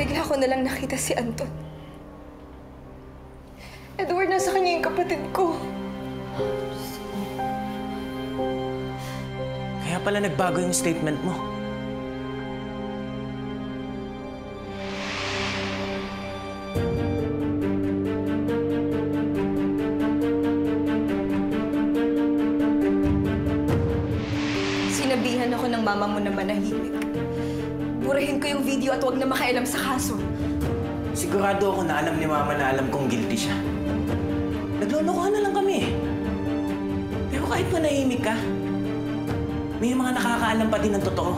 Bigla ko nalang nakita si Anton. Edward, nasa kanya yung kapatid ko. Kaya pala nagbago yung statement mo. Sinabihan ako ng mama mo na manahimik. Burahin ko yung video at huwag na makialam sa kaso. Sigurado ako na alam ni Mama na alam kong guilty siya. Naglolokohan na lang kami eh. Pero kahit manahimik ka, may mga nakakaalam pa din ng totoo.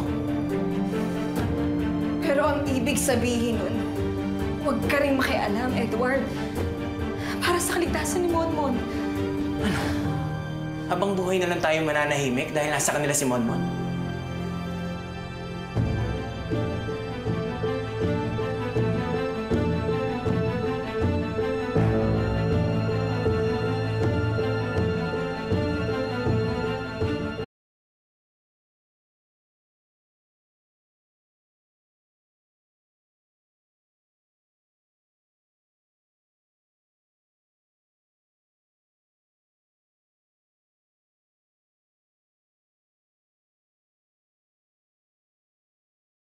Pero ang ibig sabihin nun, huwag ka rin makialam, Edward. Para sa kaligtasan ni Monmon. Ano? Habang buhay na lang tayo mananahimik dahil nasa kanila si Monmon?